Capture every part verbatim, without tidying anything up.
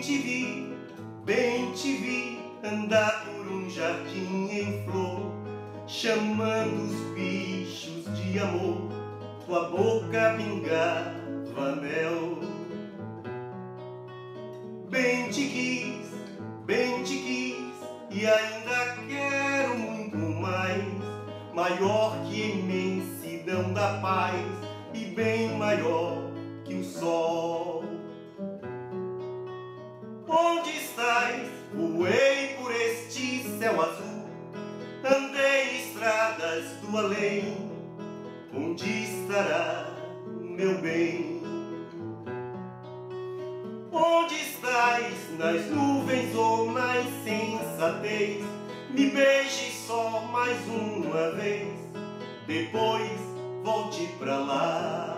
te vi, bem te vi, andar por um jardim em flor, chamando os bichos de amor, tua boca pingava mel. Bem te quis, bem te quis, e ainda quero muito mais, maior que a imensidão da paz, e bem maior que o sol. Onde estás? Voei por este céu azul, andei estradas do além. Onde estará meu bem? Onde estás? Nas nuvens ou na insensatez? Me beije só mais uma vez, depois volte pra lá.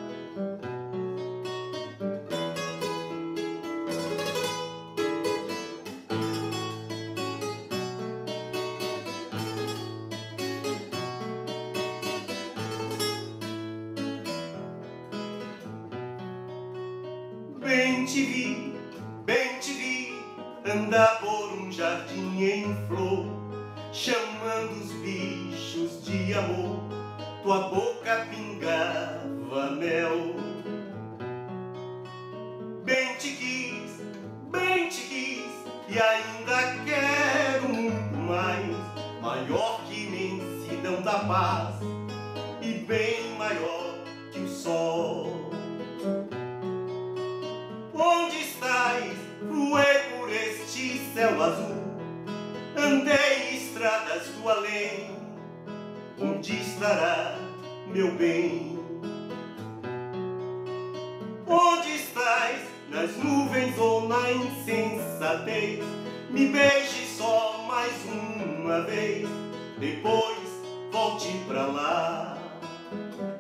Bem te vi, bem te vi, andar por um jardim em flor, chamando os bichos de amor, tua boca pingava mel. Bem te quis, bem te quis, e ainda quero muito mais, maior que imensidão da paz, e bem maior que o sol. Onde estás? Voei por este céu azul, andei estradas do além. Onde estará meu bem? Onde estás? Nas nuvens ou na insensatez? Me beije só mais uma vez, depois volte pra lá.